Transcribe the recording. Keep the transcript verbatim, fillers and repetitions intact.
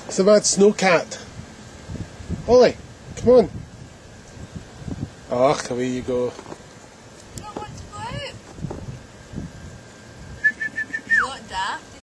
It's a mad snowcat. Ollie, come on. Oh, away you go. No,